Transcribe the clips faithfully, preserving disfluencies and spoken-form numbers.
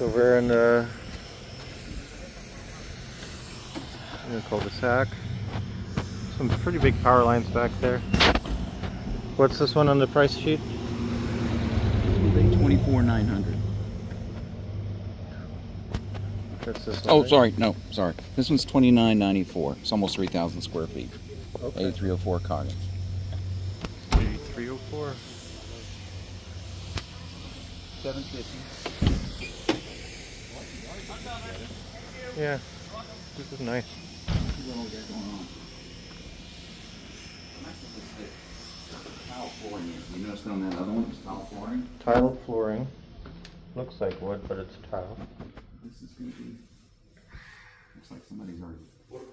So we're in the, in the cul-de-sac. Some pretty big power lines back there. What's this one on the price sheet? twenty-four nine hundred. That's this one, Oh, right? sorry, no, sorry. This one's twenty-nine ninety-four. It's almost three thousand square feet. Okay. A three oh four cottage. A three oh four. seven fifty. Yeah, this is nice. Tile flooring. You noticed on that other one, it's tile flooring? Tile flooring. Looks like wood, but it's tile. This is going to be. Looks like somebody's already.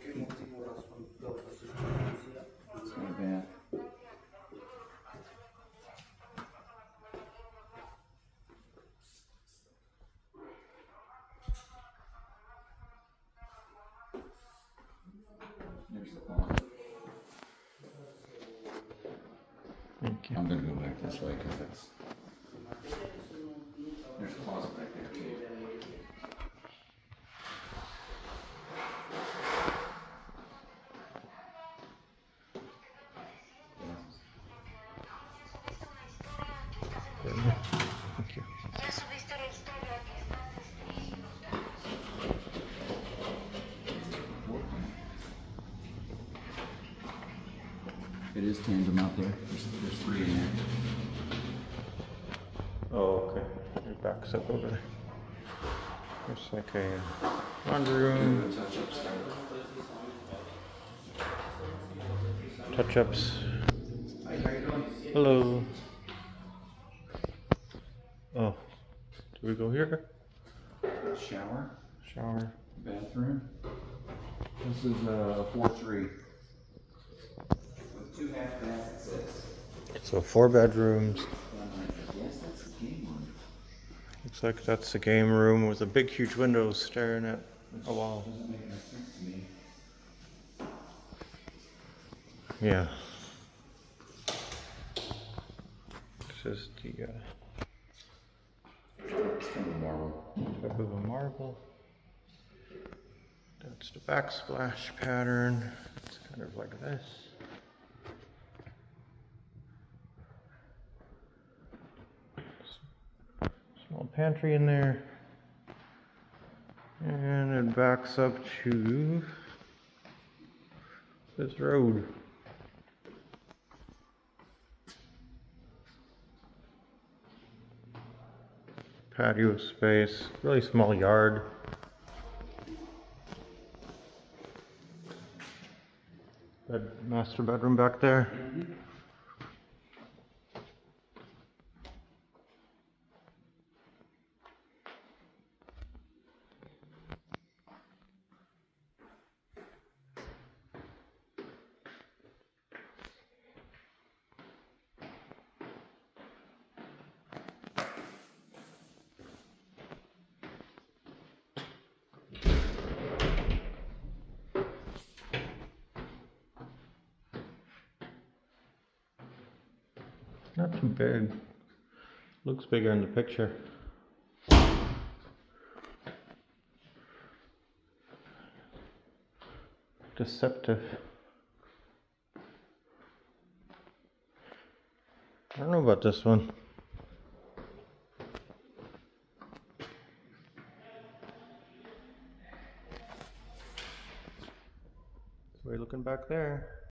It's got a bath. There's the closet. Thank you. I'm going to go back this way because that's. There's a closet back there too. Thank you. It is tandem out there. There's, there's three in there. Oh, okay. It backs up over there. There's like a laundry room. Touch-ups. Hello. Oh, do we go here? Shower, Shower. bathroom. This is a four three. With two half baths, it says. So four bedrooms. Yes, that's the game room. Looks like that's the game room with a big, huge window staring at a wall. Doesn't make any sense to me. Yeah. This is the uh, It's kind of marble. type of a marble. That's the backsplash pattern. It's kind of like this. Small pantry in there. And it backs up to this road. Patio space, really small yard. Bed, master bedroom back there. Mm-hmm. Not too big. Looks bigger in the picture. Deceptive. I don't know about this one. So we're looking back there.